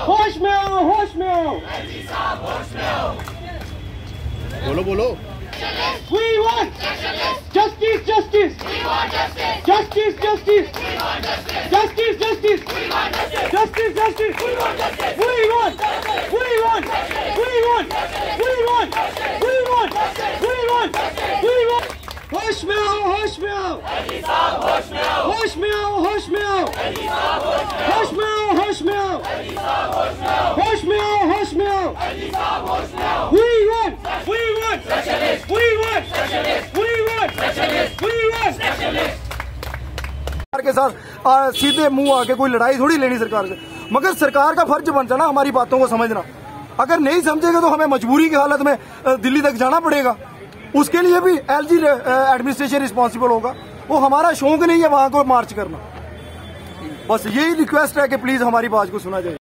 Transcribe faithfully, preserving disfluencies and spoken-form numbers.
होश में आओ, होश में आओ। बोलो बोलो। We want justice, justice. Justice, justice. Justice, justice. Justice, justice. We want, we want, we want, we want, we want, we want, we want. होश में आओ, होश में आओ, होश में आओ, होश में आओ, होश में आओ, होश में आओ, होश में आओ, होश में आओ। We want, we want, we want, we want, we want. सरकार के साथ आ, सीधे मुंह आके कोई लड़ाई थोड़ी लेनी सरकार से, मगर सरकार का फर्ज बनता ना हमारी बातों को समझना। अगर नहीं समझेगा तो हमें मजबूरी की हालत में दिल्ली तक जाना पड़ेगा। उसके लिए भी एलजी एडमिनिस्ट्रेशन रिस्पॉन्सिबल होगा। वो हमारा शौक नहीं है वहां को मार्च करना। बस यही रिक्वेस्ट है कि प्लीज हमारी बात को सुना जाए।